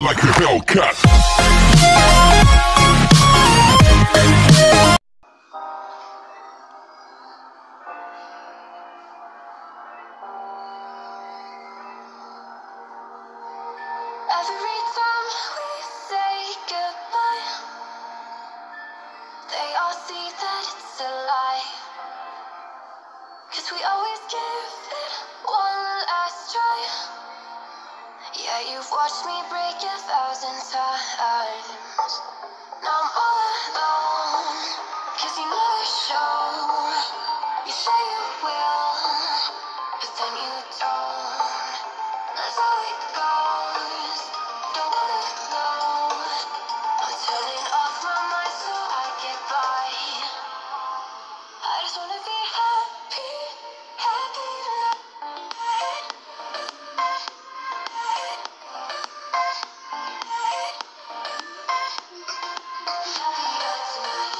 like a Hellcat. Every time we say goodbye, they all see that it's a lie. 'Cause we always give it one last try. Yeah, you've watched me break 1,000 times. Now I'm all alone, 'cause you never show. You say you will, but then you don't. That's how it goes. Don't wanna know. I'm turning off my mind so I get by. I just wanna be happy, happy tonight. Happier tonight.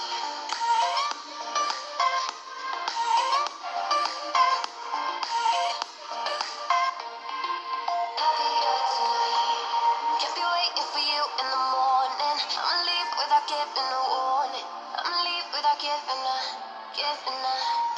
Happier tonight. Can't be waiting for you in the morning. I'ma leave without giving a warning. I'ma leave without giving a